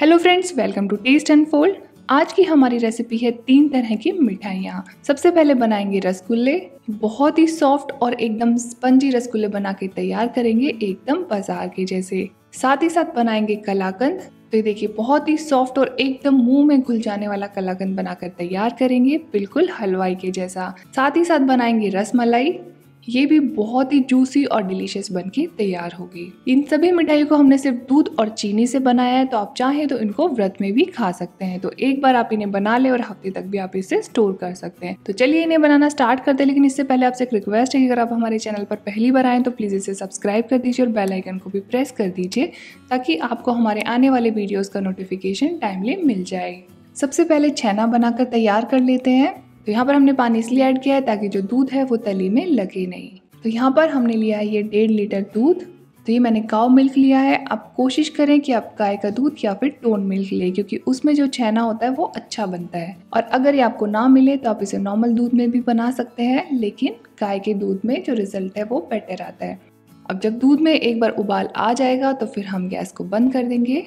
Hello friends, welcome to taste and fold. आज की हमारी रेसिपी है 3 तरह की मिठाइयाँ। सबसे पहले बनाएंगे रसगुल्ले। बहुत ही सॉफ्ट और एकदम स्पंजी रसगुल्ले बना के तैयार करेंगे, एकदम बाजार के जैसे। साथ ही साथ बनाएंगे कलाकंद। तो ये देखिए, बहुत ही सॉफ्ट और एकदम मुंह में घुल जाने वाला कलाकंद बनाकर तैयार करेंगे, बिल्कुल हलवाई के जैसा। साथ ही साथ बनाएंगे रसमलाई। ये भी बहुत ही जूसी और डिलीशियस बनके तैयार होगी। इन सभी मिठाइयों को हमने सिर्फ दूध और चीनी से बनाया है, तो आप चाहें तो इनको व्रत में भी खा सकते हैं। तो एक बार आप इन्हें बना ले और हफ्ते तक भी आप इसे स्टोर कर सकते हैं। तो चलिए इन्हें बनाना स्टार्ट करते हैं। लेकिन इससे पहले आपसे एक रिक्वेस्ट है कि अगर आप हमारे चैनल पर पहली बार आए तो प्लीज इसे सब्सक्राइब कर दीजिए और बेल आइकन को भी प्रेस कर दीजिए, ताकि आपको हमारे आने वाले वीडियोस का नोटिफिकेशन टाइमली मिल जाए। सबसे पहले छेना बनाकर तैयार कर लेते हैं। तो यहाँ पर हमने पानी इसलिए ऐड किया है ताकि जो दूध है वो तली में लगे नहीं। तो यहाँ पर हमने लिया है ये 1.5 लीटर दूध। तो ये मैंने काऊ मिल्क लिया है। आप कोशिश करें कि आप गाय का दूध या फिर टोन मिल्क लें, क्योंकि उसमें जो छेना होता है वो अच्छा बनता है। और अगर ये आपको ना मिले तो आप इसे नॉर्मल दूध में भी बना सकते हैं, लेकिन गाय के दूध में जो रिजल्ट है वो बेटर आता है। अब जब दूध में एक बार उबाल आ जाएगा तो फिर हम गैस को बंद कर देंगे।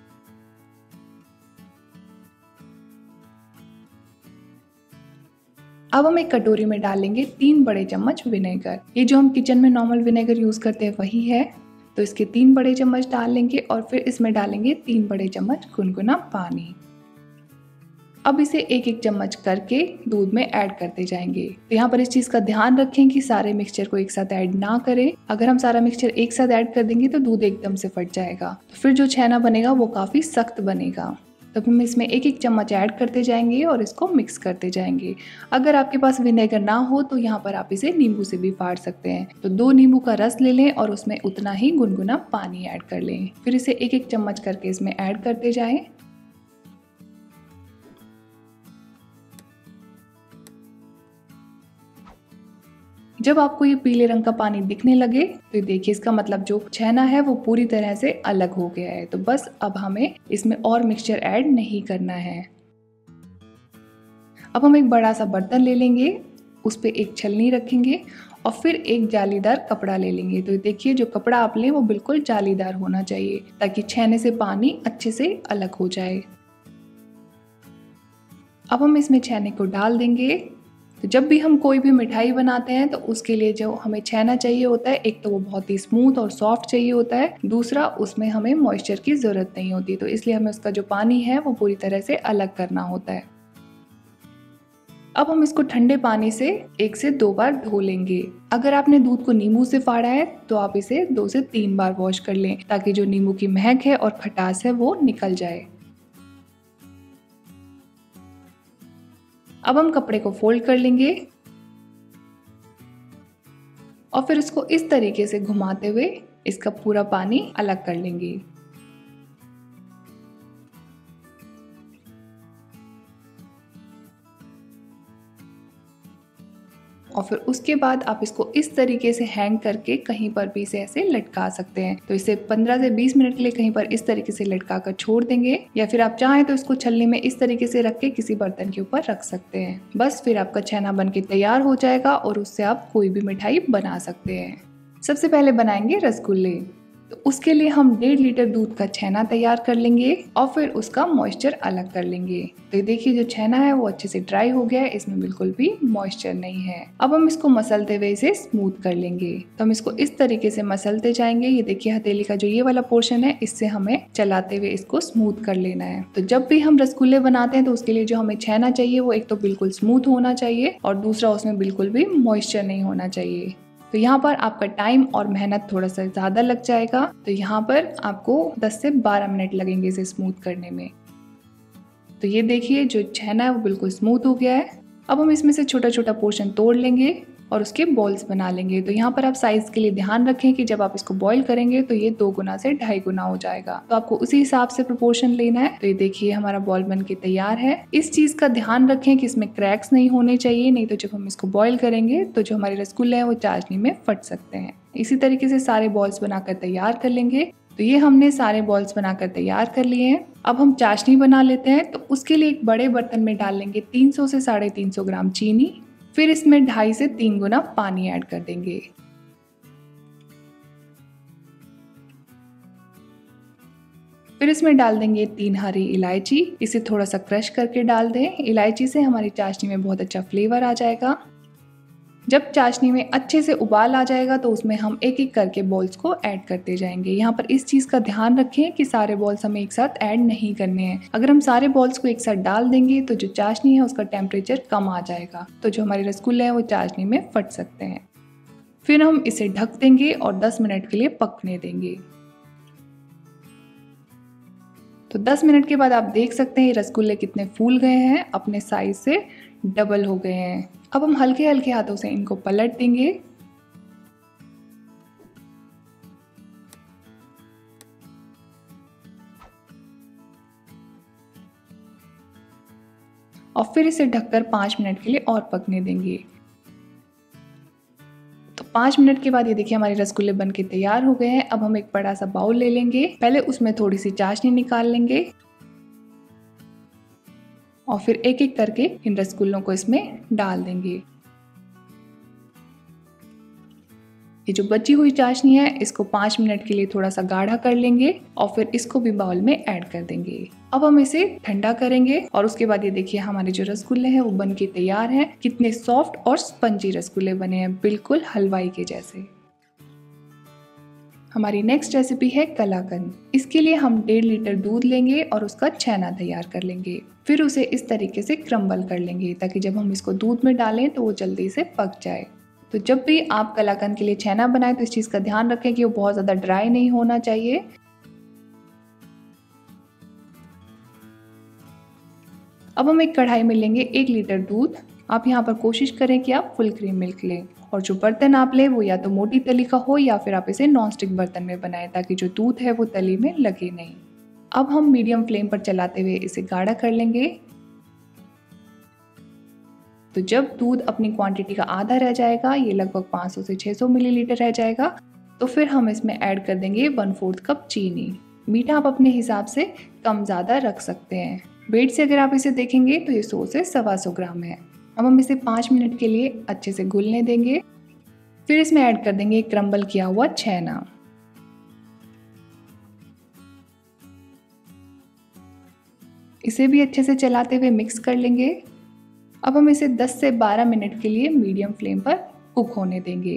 अब हम एक कटोरी में डालेंगे 3 बड़े चम्मच विनेगर। ये जो हम किचन में नॉर्मल विनेगर यूज करते हैं वही है। तो इसके 3 बड़े चम्मच डाल लेंगे और फिर इसमें डालेंगे 3 बड़े चम्मच गुनगुना पानी। अब इसे एक एक चम्मच करके दूध में ऐड करते जाएंगे। तो यहाँ पर इस चीज का ध्यान रखें कि सारे मिक्सचर को एक साथ ऐड ना करें। अगर हम सारा मिक्सचर एक साथ ऐड कर देंगे तो दूध एकदम से फट जाएगा, तो फिर जो छेना बनेगा वो काफी सख्त बनेगा। तब हम इसमें एक एक चम्मच ऐड करते जाएंगे और इसको मिक्स करते जाएंगे। अगर आपके पास विनेगर ना हो तो यहाँ पर आप इसे नींबू से भी फाड़ सकते हैं। तो 2 नींबू का रस ले लें और उसमें उतना ही गुनगुना पानी ऐड कर लें। फिर इसे एक एक चम्मच करके इसमें ऐड करते जाएं। जब आपको ये पीले रंग का पानी दिखने लगे तो देखिए, इसका मतलब जो छेना है वो पूरी तरह से अलग हो गया है। तो बस अब हमें इसमें और मिक्सचर ऐड नहीं करना है। अब हम एक बड़ा सा बर्तन ले लेंगे, उस पर एक छलनी रखेंगे और फिर एक जालीदार कपड़ा ले लेंगे। तो देखिए, जो कपड़ा आप लें वो बिल्कुल जालीदार होना चाहिए, ताकि छेने से पानी अच्छे से अलग हो जाए। अब हम इसमें छेने को डाल देंगे। तो जब भी हम कोई भी मिठाई बनाते हैं तो उसके लिए जो हमें छेना चाहिए होता है, एक तो वो बहुत ही स्मूथ और सॉफ्ट चाहिए होता है, दूसरा उसमें हमें मॉइस्चर की जरूरत नहीं होती। तो इसलिए हमें उसका जो पानी है वो पूरी तरह से अलग करना होता है। अब हम इसको ठंडे पानी से 1 से 2 बार धो लेंगे। अगर आपने दूध को नींबू से फाड़ा है तो आप इसे 2 से 3 बार वॉश कर लें, ताकि जो नींबू की महक है और खटास है वो निकल जाए। अब हम कपड़े को फोल्ड कर लेंगे और फिर इसको इस तरीके से घुमाते हुए इसका पूरा पानी अलग कर लेंगे। और फिर उसके बाद आप इसको इस तरीके से हैंग करके कहीं पर भी इसे ऐसे लटका सकते हैं। तो इसे 15 से 20 मिनट के लिए कहीं पर इस तरीके से लटका कर छोड़ देंगे, या फिर आप चाहें तो इसको छलनी में इस तरीके से रख के किसी बर्तन के ऊपर रख सकते हैं। बस फिर आपका छेना बन के तैयार हो जाएगा और उससे आप कोई भी मिठाई बना सकते हैं। सबसे पहले बनाएंगे रसगुल्ले। तो उसके लिए हम 1.5 लीटर दूध का छेना तैयार कर लेंगे और फिर उसका मॉइस्चर अलग कर लेंगे। तो देखिए, जो छेना है वो अच्छे से ड्राई हो गया है, इसमें बिल्कुल भी मॉइस्चर नहीं है। अब हम इसको मसलते हुए इसे स्मूथ कर लेंगे। तो हम इसको इस तरीके से मसलते जाएंगे। ये देखिए, हथेली का जो ये वाला पोर्शन है, इससे हमें चलाते हुए इसको स्मूथ कर लेना है। तो जब भी हम रसगुल्ले बनाते हैं तो उसके लिए जो हमें छेना चाहिए वो एक तो बिल्कुल स्मूथ होना चाहिए और दूसरा उसमें बिल्कुल भी मॉइस्चर नहीं होना चाहिए। तो यहाँ पर आपका टाइम और मेहनत थोड़ा सा ज़्यादा लग जाएगा। तो यहाँ पर आपको 10 से 12 मिनट लगेंगे इसे स्मूथ करने में। तो ये देखिए, जो छेना है वो बिल्कुल स्मूथ हो गया है। अब हम इसमें से छोटा छोटा पोर्शन तोड़ लेंगे और उसके बॉल्स बना लेंगे। तो यहाँ पर आप साइज के लिए ध्यान रखें कि जब आप इसको बॉईल करेंगे तो ये 2 गुना से 2.5 गुना हो जाएगा। तो आपको उसी हिसाब से प्रोपोर्शन लेना है। तो ये देखिए, हमारा बॉल बन के तैयार है। इस चीज का ध्यान रखें कि इसमें क्रैक्स नहीं होने चाहिए, नहीं तो जब हम इसको बॉईल करेंगे तो जो हमारे रसगुल्ले हैं वो चाशनी में फट सकते हैं। इसी तरीके से सारे बॉल्स बनाकर तैयार कर लेंगे। तो ये हमने सारे बॉल्स बनाकर तैयार कर लिए हैं। अब हम चाशनी बना लेते हैं। तो उसके लिए एक बड़े बर्तन में डाल लेंगे 300 से 350 ग्राम चीनी। फिर इसमें 2.5 से 3 गुना पानी ऐड कर देंगे। फिर इसमें डाल देंगे 3 हरी इलायची, इसे थोड़ा सा क्रश करके डाल दें। इलायची से हमारी चाशनी में बहुत अच्छा फ्लेवर आ जाएगा। जब चाशनी में अच्छे से उबाल आ जाएगा तो उसमें हम एक एक करके बॉल्स को ऐड करते जाएंगे। यहाँ पर इस चीज़ का ध्यान रखें कि सारे बॉल्स हमें एक साथ ऐड नहीं करने हैं। अगर हम सारे बॉल्स को एक साथ डाल देंगे तो जो चाशनी है उसका टेम्परेचर कम आ जाएगा, तो जो हमारे रसगुल्ले हैं वो चाशनी में फट सकते हैं। फिर हम इसे ढक देंगे और 10 मिनट के लिए पकने देंगे। तो 10 मिनट के बाद आप देख सकते हैं ये रसगुल्ले कितने फूल गए हैं, अपने साइज से डबल हो गए हैं। अब हम हल्के हल्के हाथों से इनको पलट देंगे। और फिर इसे ढककर 5 मिनट के लिए और पकने देंगे। तो 5 मिनट के बाद ये देखिए हमारे रसगुल्ले बनके तैयार हो गए हैं। अब हम एक बड़ा सा बाउल ले लेंगे, पहले उसमें थोड़ी सी चाशनी निकाल लेंगे और फिर एक एक करके इन रसगुल्लों को इसमें डाल देंगे। ये जो बची हुई चाशनी है इसको 5 मिनट के लिए थोड़ा सा गाढ़ा कर लेंगे और फिर इसको भी बाउल में ऐड कर देंगे। अब हम इसे ठंडा करेंगे और उसके बाद ये देखिए हमारे जो रसगुल्ले हैं वो बनके तैयार हैं। कितने सॉफ्ट और स्पंजी रसगुल्ले बने हैं, बिल्कुल हलवाई के जैसे। हमारी नेक्स्ट रेसिपी है कलाकंद। इसके लिए हम 1.5 लीटर दूध लेंगे और उसका छेना तैयार कर लेंगे। फिर उसे इस तरीके से क्रम्बल कर लेंगे ताकि जब हम इसको दूध में डालें तो वो जल्दी से पक जाए। तो जब भी आप कलाकंद के लिए छेना बनाएं तो इस चीज़ का ध्यान रखें कि वो बहुत ज़्यादा ड्राई नहीं होना चाहिए। अब हम एक कढ़ाई में लेंगे 1 लीटर दूध। आप यहाँ पर कोशिश करें कि आप फुल क्रीम मिल्क लें और जो बर्तन आप लें वो या तो मोटी तली का हो या फिर आप इसे नॉनस्टिक बर्तन में बनाएं ताकि जो दूध है वो तली में लगे नहीं। अब हम मीडियम फ्लेम पर चलाते हुए इसे गाढ़ा कर लेंगे। तो जब दूध अपनी क्वांटिटी का आधा रह जाएगा, ये लगभग 500 से 600 मिलीलीटर रह जाएगा, तो फिर हम इसमें ऐड कर देंगे 1/4 कप चीनी। मीठा आप अपने हिसाब से कम ज़्यादा रख सकते हैं। वेट से अगर आप इसे देखेंगे तो ये 100 से 125 ग्राम है। अब हम इसे 5 मिनट के लिए अच्छे से घुलने देंगे। फिर इसमें ऐड कर देंगे क्रम्बल किया हुआ छेना। इसे भी अच्छे से चलाते हुए मिक्स कर लेंगे। अब हम इसे 10 से 12 मिनट के लिए मीडियम फ्लेम पर कुक होने देंगे।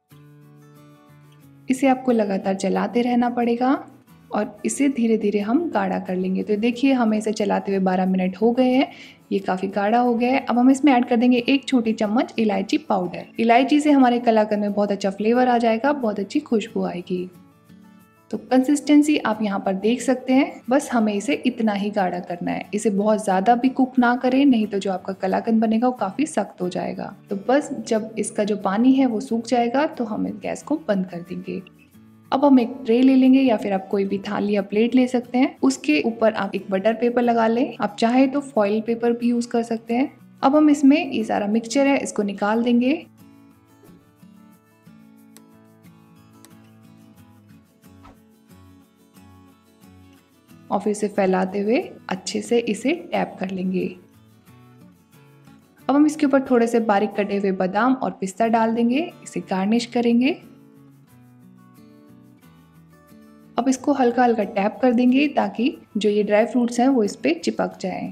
इसे आपको लगातार चलाते रहना पड़ेगा और इसे धीरे धीरे हम गाढ़ा कर लेंगे। तो देखिए हमें इसे चलाते हुए 12 मिनट हो गए हैं, ये काफ़ी गाढ़ा हो गया है। अब हम इसमें ऐड कर देंगे 1 छोटी चम्मच इलायची पाउडर। इलायची से हमारे कलाकंद में बहुत अच्छा फ्लेवर आ जाएगा, बहुत अच्छी खुशबू आएगी। तो कंसिस्टेंसी आप यहाँ पर देख सकते हैं, बस हमें इसे इतना ही गाढ़ा करना है। इसे बहुत ज़्यादा भी कुक ना करें, नहीं तो जो आपका कलाकंद बनेगा वो काफ़ी सख्त हो जाएगा। तो बस जब इसका जो पानी है वो सूख जाएगा तो हम गैस को बंद कर देंगे। अब हम एक ट्रे ले लेंगे या फिर आप कोई भी थाली या प्लेट ले सकते हैं। उसके ऊपर आप एक बटर पेपर लगा लें, आप चाहे तो फॉइल पेपर भी यूज़ कर सकते हैं। अब हम इसमें ये सारा मिक्सचर है इसको निकाल देंगे। और फिर इसे फैलाते हुए अच्छे से इसे टैप कर लेंगे। अब हम इसके ऊपर थोड़े से बारीक कटे हुए बादाम और पिस्ता डाल देंगे, इसे गार्निश करेंगे। अब इसको हल्का हल्का टैप कर देंगे ताकि जो ये ड्राई फ्रूट्स हैं वो इस पे चिपक जाएं।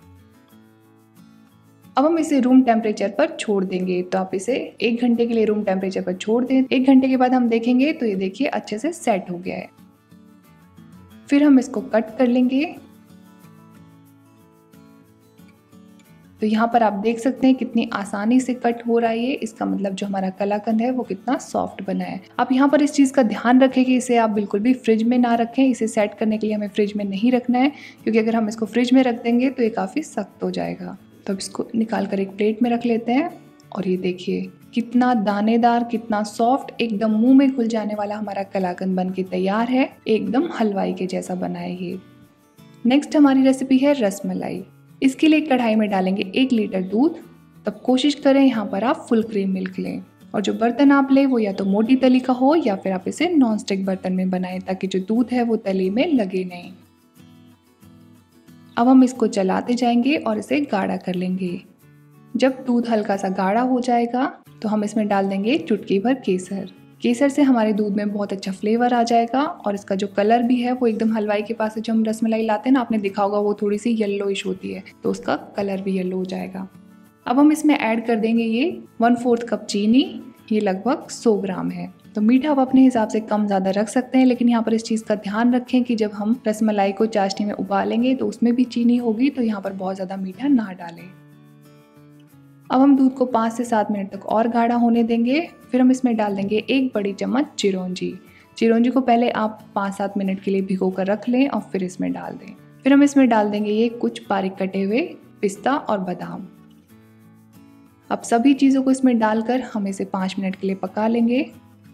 अब हम इसे रूम टेम्परेचर पर छोड़ देंगे। तो आप इसे 1 घंटे के लिए रूम टेम्परेचर पर छोड़ दें। 1 घंटे के बाद हम देखेंगे तो ये देखिए अच्छे से सेट हो गया है। फिर हम इसको कट कर लेंगे। तो यहाँ पर आप देख सकते हैं कितनी आसानी से कट हो रहा है ये। इसका मतलब जो हमारा कलाकंद है वो कितना सॉफ्ट बना है। आप यहाँ पर इस चीज़ का ध्यान रखें कि इसे आप बिल्कुल भी फ्रिज में ना रखें। इसे सेट करने के लिए हमें फ्रिज में नहीं रखना है, क्योंकि अगर हम इसको फ्रिज में रख देंगे तो ये काफ़ी सख्त हो जाएगा। तो अब इसको निकाल कर एक प्लेट में रख लेते हैं। और ये देखिए कितना दानेदार, कितना सॉफ्ट, एकदम मुंह में घुल जाने वाला हमारा कलाकंद बन के तैयार है। एकदम हलवाई के जैसा बना है ये। नेक्स्ट हमारी रेसिपी है रसमलाई। इसके लिए कढ़ाई में डालेंगे 1 लीटर दूध। तब कोशिश करें यहाँ पर आप फुल क्रीम मिल्क लें और जो बर्तन आप लें वो या तो मोटी तली का हो या फिर आप इसे नॉन स्टिक बर्तन में बनाएं ताकि जो दूध है वो तली में लगे नहीं। अब हम इसको चलाते जाएंगे और इसे गाढ़ा कर लेंगे। जब दूध हल्का सा गाढ़ा हो जाएगा तो हम इसमें डाल देंगे चुटकी भर केसर। केसर से हमारे दूध में बहुत अच्छा फ्लेवर आ जाएगा और इसका जो कलर भी है वो एकदम हलवाई के पास से जो हम रसमलाई लाते हैं ना, आपने देखा होगा वो थोड़ी सी येलोइश होती है, तो उसका कलर भी येलो हो जाएगा। अब हम इसमें ऐड कर देंगे ये 1/4 कप चीनी, ये लगभग 100 ग्राम है। तो मीठा आप अपने हिसाब से कम ज़्यादा रख सकते हैं, लेकिन यहाँ पर इस चीज़ का ध्यान रखें कि जब हम रसमलाई को चाशनी में उबालेंगे तो उसमें भी चीनी होगी, तो यहाँ पर बहुत ज़्यादा मीठा ना डालें। अब हम दूध को 5 से 7 मिनट तक और गाढ़ा होने देंगे। फिर हम इसमें डाल देंगे 1 बड़ी चम्मच चिरौंजी। चिरौंजी को पहले आप 5-7 मिनट के लिए भिगो कर रख लें और फिर इसमें डाल दें। फिर हम इसमें डाल देंगे ये कुछ बारीक कटे हुए पिस्ता और बादाम। अब सभी चीज़ों को इसमें डालकर हम इसे 5 मिनट के लिए पका लेंगे।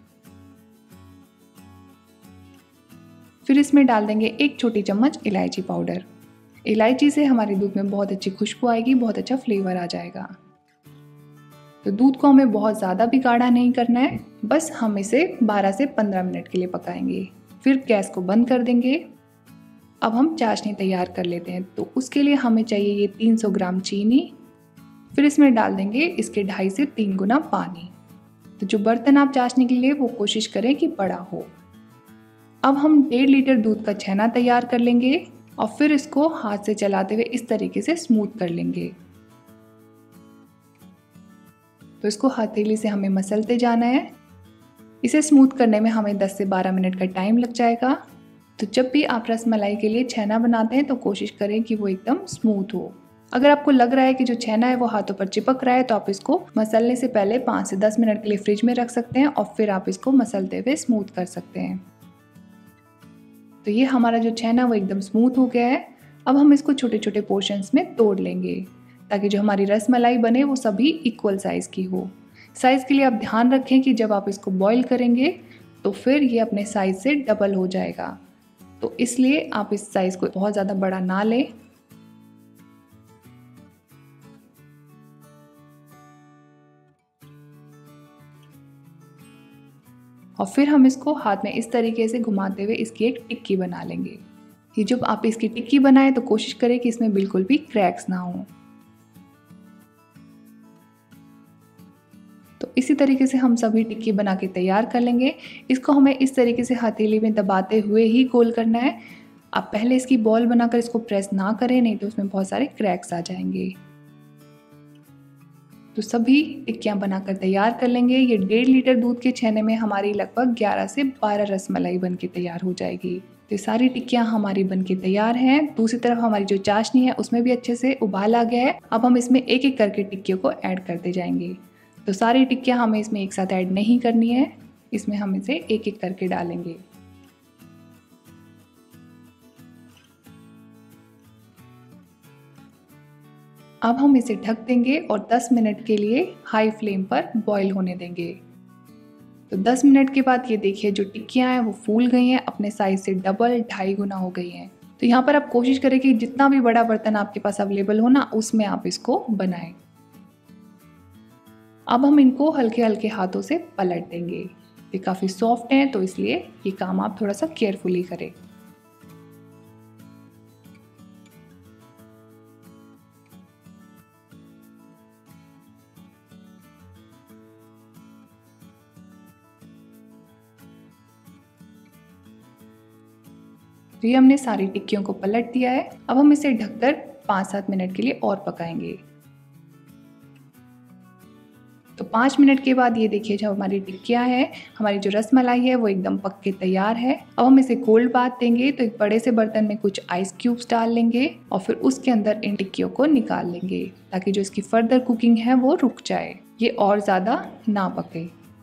फिर इसमें डाल देंगे 1 छोटी चम्मच इलायची पाउडर। इलायची से हमारे दूध में बहुत अच्छी खुशबू आएगी, बहुत अच्छा फ्लेवर आ जाएगा। तो दूध को हमें बहुत ज़्यादा भी गाढ़ा नहीं करना है, बस हम इसे 12 से 15 मिनट के लिए पकाएंगे। फिर गैस को बंद कर देंगे। अब हम चाशनी तैयार कर लेते हैं। तो उसके लिए हमें चाहिए ये 300 ग्राम चीनी। फिर इसमें डाल देंगे इसके 2.5 से 3 गुना पानी। तो जो बर्तन आप चाशनी के लिए वो कोशिश करें कि बड़ा हो। अब हम 1.5 लीटर दूध का छेना तैयार कर लेंगे और फिर इसको हाथ से चलाते हुए इस तरीके से स्मूथ कर लेंगे। तो इसको हथेली से हमें मसलते जाना है। इसे स्मूथ करने में हमें 10 से 12 मिनट का टाइम लग जाएगा। तो जब भी आप रसमलाई के लिए छेना बनाते हैं तो कोशिश करें कि वो एकदम स्मूथ हो। अगर आपको लग रहा है कि जो छेना है वो हाथों पर चिपक रहा है तो आप इसको मसलने से पहले 5 से 10 मिनट के लिए फ्रिज में रख सकते हैं और फिर आप इसको मसलते हुए स्मूथ कर सकते हैं। तो ये हमारा जो छेना वो एकदम स्मूथ हो गया है। अब हम इसको छोटे छोटे पोर्शंस में तोड़ लेंगे ताकि जो हमारी रसमलाई बने वो सभी इक्वल साइज़ की हो। साइज़ के लिए आप ध्यान रखें कि जब आप इसको बॉईल करेंगे तो फिर ये अपने साइज़ से डबल हो जाएगा, तो इसलिए आप इस साइज़ को बहुत ज़्यादा बड़ा ना लें। और फिर हम इसको हाथ में इस तरीके से घुमाते हुए इसकी एक टिक्की बना लेंगे। ये जब आप इसकी टिक्की बनाएं तो कोशिश करें कि इसमें बिल्कुल भी क्रैक्स ना हो। तो इसी तरीके से हम सभी टिक्की बना के तैयार कर लेंगे। इसको हमें इस तरीके से हथेली में दबाते हुए ही गोल करना है। आप पहले इसकी बॉल बनाकर इसको प्रेस ना करें, नहीं तो उसमें बहुत सारे क्रैक्स आ जाएंगे। तो सभी टिक्कियाँ बनाकर तैयार कर लेंगे। ये 1.5 लीटर दूध के छेने में हमारी लगभग 11 से 12 रसमलाई बन के तैयार हो जाएगी। तो सारी टिक्कियाँ हमारी बन के तैयार हैं। दूसरी तरफ हमारी जो चाशनी है उसमें भी अच्छे से उबाल आ गया है। अब हम इसमें एक एक करके टिक्कियों को ऐड करते जाएंगे। तो सारी टिक्कियाँ हमें इसमें एक साथ ऐड नहीं करनी है, इसमें हम इसे एक एक करके डालेंगे। अब हम इसे ढक देंगे और 10 मिनट के लिए हाई फ्लेम पर बॉईल होने देंगे। तो 10 मिनट के बाद ये देखिए जो टिक्कियाँ हैं वो फूल गई हैं, अपने साइज से डबल 2.5 गुना हो गई हैं। तो यहाँ पर आप कोशिश करें कि जितना भी बड़ा बर्तन आपके पास अवेलेबल हो ना, उसमें आप इसको बनाएं। अब हम इनको हल्के हल्के हाथों से पलट देंगे। ये काफ़ी सॉफ्ट हैं तो इसलिए ये काम आप थोड़ा सा केयरफुली करें। तो ये हमने सारी टिक्कियों को पलट दिया है। अब हम इसे ढककर 5-7 मिनट के लिए और पकाएंगे। तो 5 मिनट के बाद ये देखिए जो हमारी टिक्कियाँ हैं, हमारी जो रसमलाई है वो एकदम पक के तैयार है। अब हम इसे कोल्ड बाथ देंगे। तो एक बड़े से बर्तन में कुछ आइस क्यूब्स डाल लेंगे और फिर उसके अंदर इन टिक्कियों को निकाल लेंगे ताकि जो इसकी फर्दर कुकिंग है वो रुक जाए, ये और ज़्यादा ना पके।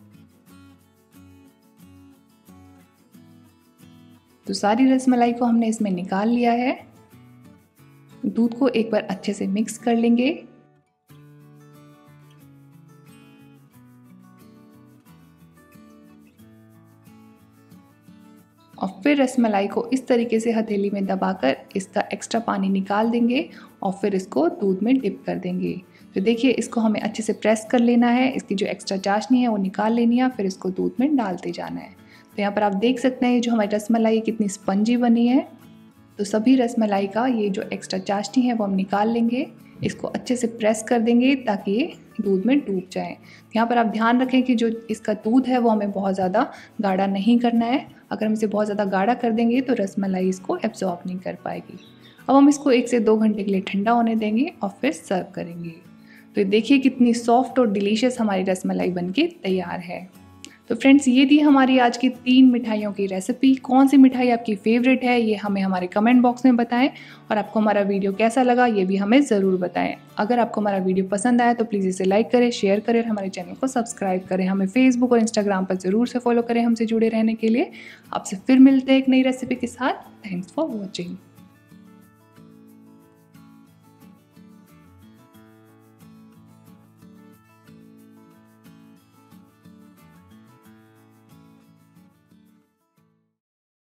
तो सारी रसमलाई को हमने इसमें निकाल लिया है। दूध को एक बार अच्छे से मिक्स कर लेंगे। और फिर रसमलाई को इस तरीके से हथेली में दबाकर इसका एक्स्ट्रा पानी निकाल देंगे और फिर इसको दूध में डिप कर देंगे। तो देखिए इसको हमें अच्छे से प्रेस कर लेना है, इसकी जो एक्स्ट्रा चाशनी है वो निकाल लेनी है, फिर इसको दूध में डालते जाना है। तो यहाँ पर आप देख सकते हैं जो हमारी रसमलाई कितनी स्पंजी बनी है। तो सभी रसमलाई का ये जो एक्स्ट्रा चाशनी है वो हम निकाल लेंगे। इसको अच्छे से प्रेस कर देंगे ताकि ये दूध में डूब जाएँ। यहाँ पर आप ध्यान रखें कि जो इसका दूध है वो हमें बहुत ज़्यादा गाढ़ा नहीं करना है। अगर हम इसे बहुत ज़्यादा गाढ़ा कर देंगे तो रसमलाई इसको एब्ज़ॉर्ब नहीं कर पाएगी। अब हम इसको 1 से 2 घंटे के लिए ठंडा होने देंगे और फिर सर्व करेंगे। तो देखिए कितनी सॉफ्ट और डिलीशियस हमारी रसमलाई बनके तैयार है। तो फ्रेंड्स, ये थी हमारी आज की 3 मिठाइयों की रेसिपी। कौन सी मिठाई आपकी फेवरेट है ये हमें हमारे कमेंट बॉक्स में बताएं और आपको हमारा वीडियो कैसा लगा ये भी हमें ज़रूर बताएं। अगर आपको हमारा वीडियो पसंद आया तो प्लीज़ इसे लाइक करें, शेयर करें और हमारे चैनल को सब्सक्राइब करें। हमें फेसबुक और इंस्टाग्राम पर ज़रूर से फॉलो करें हमसे जुड़े रहने के लिए। आपसे फिर मिलते हैं एक नई रेसिपी के साथ। Thanks for watching.